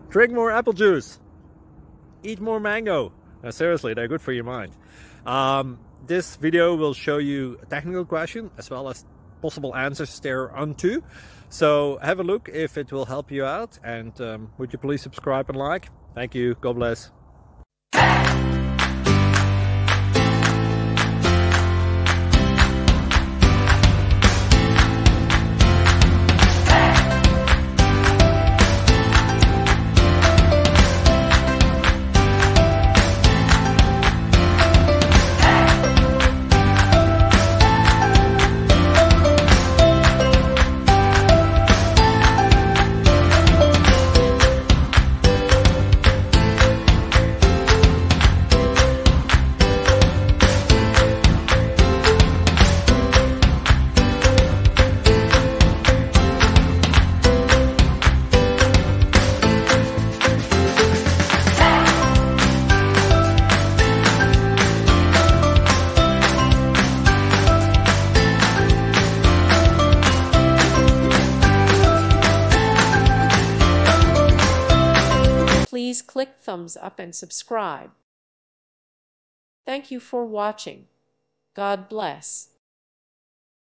Drink more apple juice. Eat more mango. Seriously, they're good for your mind. This video will show you a technical question as well as possible answers thereunto. So have a look if it will help you out, and would you please subscribe and like? Thank you. God bless. Please click thumbs up and subscribe. Thank you for watching. God bless.